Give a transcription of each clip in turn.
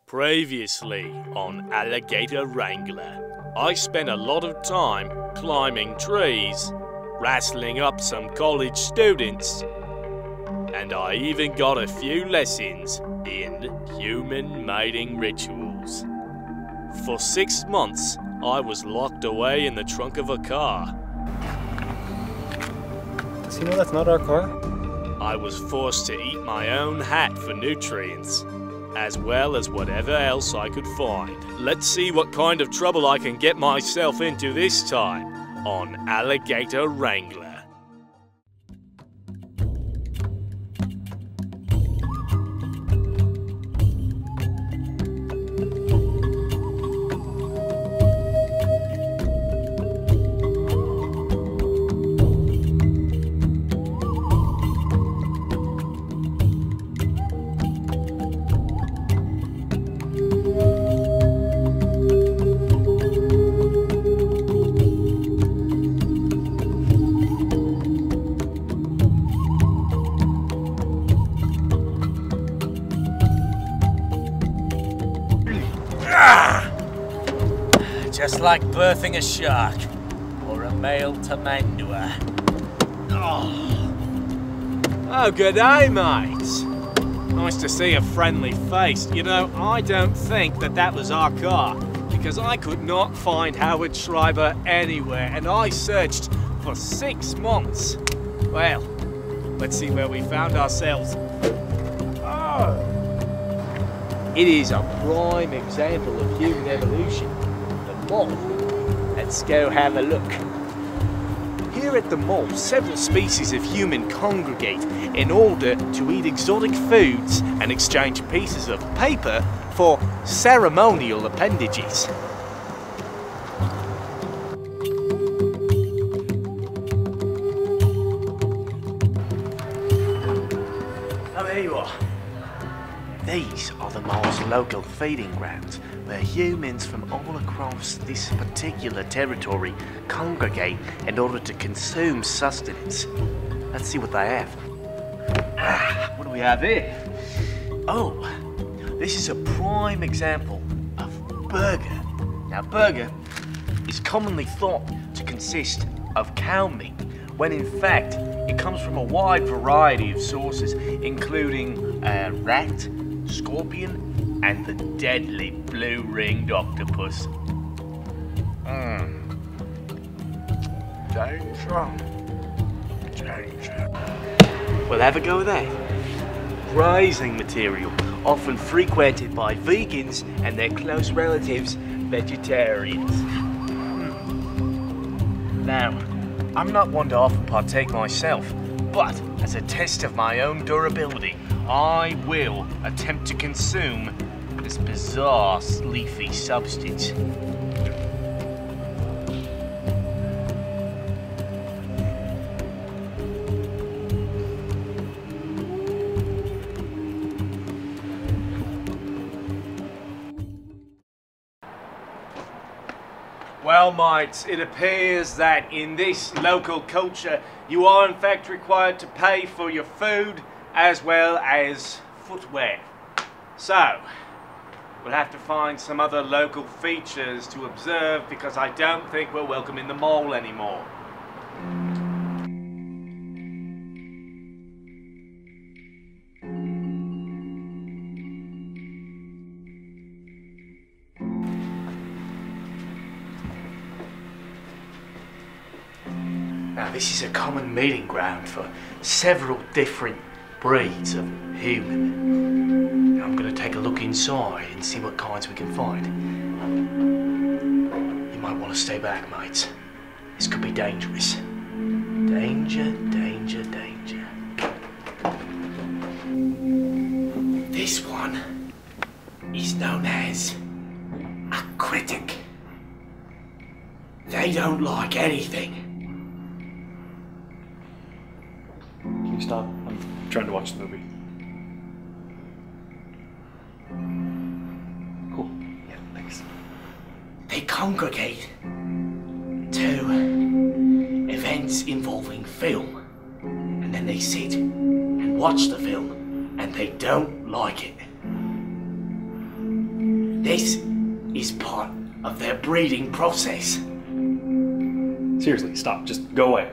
Previously on Alligator Wrangler, I spent a lot of time climbing trees, wrestling up some college students, and I even got a few lessons in human mating rituals. For 6 months, I was locked away in the trunk of a car. Does he know that's not our car? I was forced to eat my own hat for nutrients, as well as whatever else I could find. Let's see what kind of trouble I can get myself into this time on Alligator Wrangler. Just like birthing a shark, or a male tamandua. Oh, good day, mates. Nice to see a friendly face. You know, I don't think that was our car, because I could not find Howard Schreiber anywhere, and I searched for 6 months. Well, let's see where we found ourselves. Oh. It is a prime example of human evolution. Let's go have a look. Here at the mall, several species of human congregate in order to eat exotic foods and exchange pieces of paper for ceremonial appendages. Oh, there you are. These are the mall's local feeding grounds, where humans from all across this particular territory congregate in order to consume sustenance. Let's see what they have. What do we have here? Oh, this is a prime example of burger. Now, burger is commonly thought to consist of cow meat, when in fact it comes from a wide variety of sources, including rat, scorpion, and the deadly blue-ringed octopus. Danger. Danger. We'll have a go there. Grazing material, often frequented by vegans and their close relatives, vegetarians. Now, I'm not one to often partake myself, but as a test of my own durability, I will attempt to consume this bizarre, leafy substance. Well, mates, it appears that in this local culture, you are in fact required to pay for your food as well as footwear. So, we'll have to find some other local features to observe, because I don't think we're welcome in the mall anymore. Now, this is a common meeting ground for several different breeds of human. Now, I'm going to take a look inside and see what kinds we can find. You might want to stay back, mates. This could be dangerous. Danger, danger, danger. This one is known as a critic. They don't like anything. Can you stop? I'm trying to watch the movie. Cool. Yeah, thanks. They congregate to events involving film, and then they sit and watch the film, and they don't like it. This is part of their breeding process. Seriously, stop. Just go away.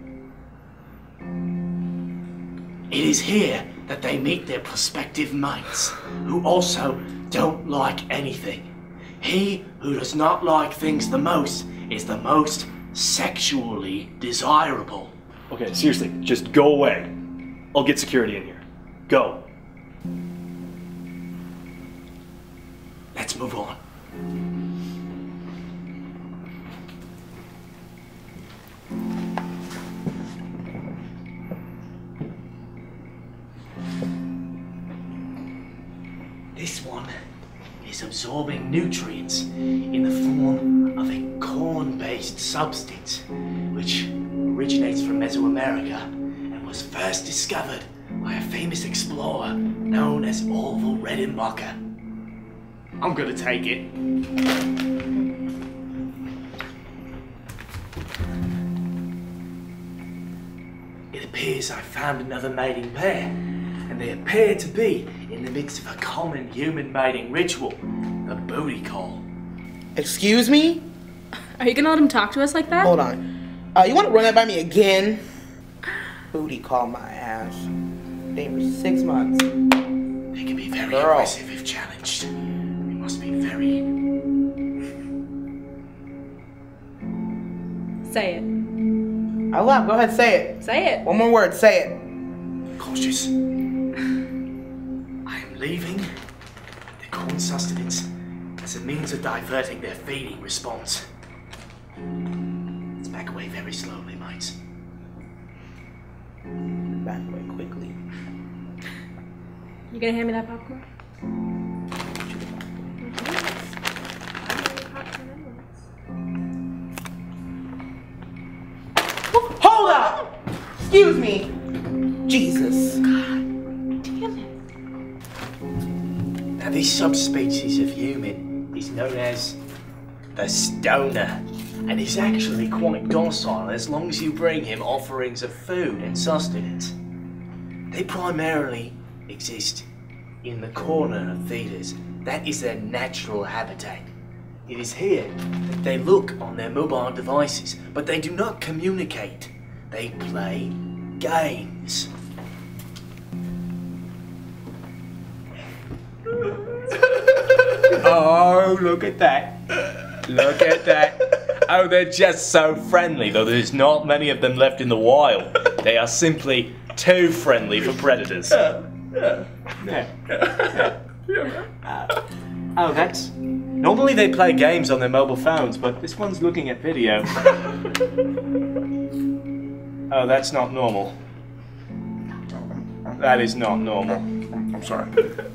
It is here that they meet their prospective mates, who also don't like anything. He who does not like things the most is the most sexually desirable. Okay, seriously, just go away. I'll get security in here. Go. Let's move on. This one is absorbing nutrients in the form of a corn-based substance, which originates from Mesoamerica and was first discovered by a famous explorer known as Orville Redenbacher. I'm gonna take it. It appears I found another mating pair, and they appear to be in the midst of a common human mating ritual, the booty call. Excuse me? Are you gonna let him talk to us like that? Hold on. You want to run that by me again? Booty call my ass. Been for 6 months. They can be very aggressive if challenged. We must be very... Say it. I love. Go ahead, say it. Say it. One more word, say it. cautious. I am leaving the corn sustenance as a means of diverting their feeding response. Let's back away very slowly, mates. Back away quickly. You gonna hand me that popcorn? Hold up! Excuse me. Jesus. God damn it. Now this subspecies of human is known as the stoner, and is actually quite docile as long as you bring him offerings of food and sustenance. They primarily exist in the corner of theatres. That is their natural habitat. It is here that they look on their mobile devices, but they do not communicate. They play games. Oh, look at that. Look at that. Oh, they're just so friendly, though there's not many of them left in the wild. They are simply too friendly for predators. Oh, that's... Normally they play games on their mobile phones, but this one's looking at video. Oh, that's not normal. That is not normal. I'm sorry.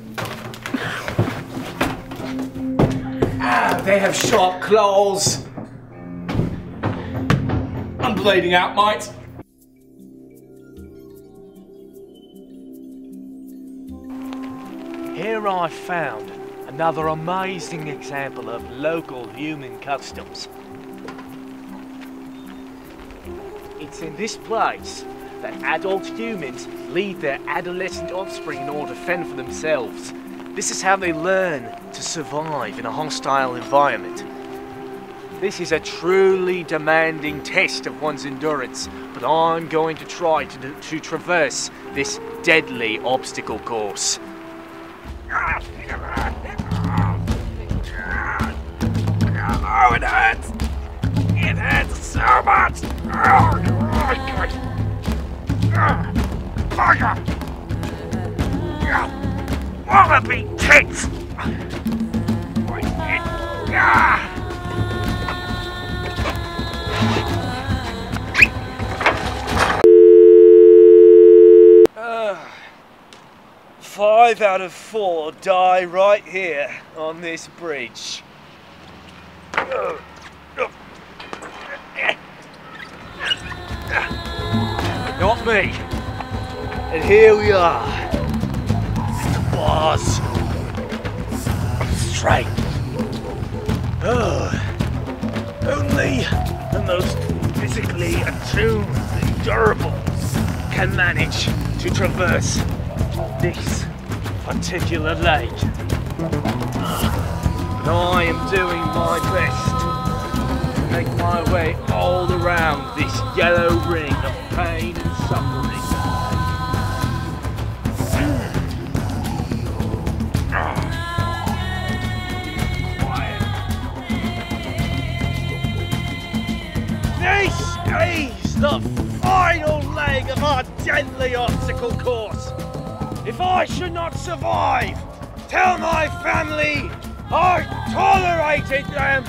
Ah, they have sharp claws. I'm bleeding out, mate. Here I found another amazing example of local human customs. It's in this place that adult humans lead their adolescent offspring in order to fend for themselves. This is how they learn to survive in a hostile environment. This is a truly demanding test of one's endurance, but I'm going to try to traverse this deadly obstacle course. Oh, it hurts! It hurts so much! Wanna be kicked! 5 out of 4 die right here on this bridge. Not me. And here we are. The bars of strength. Only the most physically attuned and durable can manage to traverse this particular lake. and I am doing my best to make my way all around this yellow ring of pain and suffering. This is the final leg of our deadly obstacle course. If I should not survive, tell my family I tolerated them.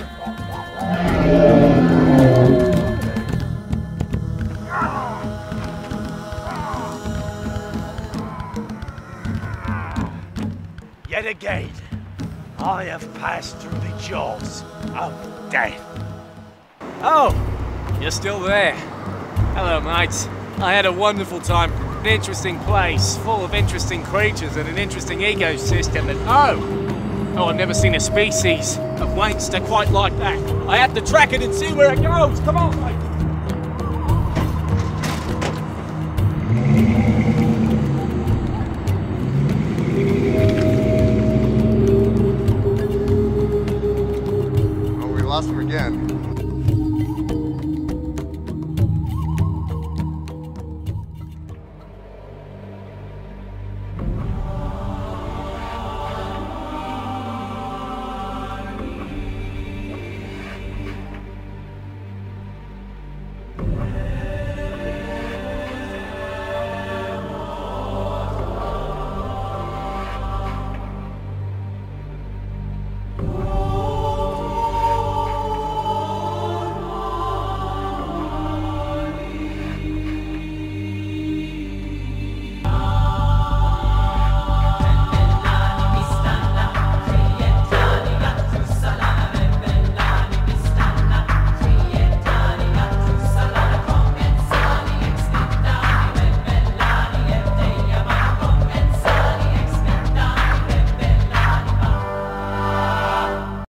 Yet again, I have passed through the jaws of death. Oh, you're still there. Hello, mates. I had a wonderful time. An interesting place, full of interesting creatures and an interesting ecosystem, and oh, I've never seen a species of wankster quite like that. I have to track it and see where it goes. Come on, mate.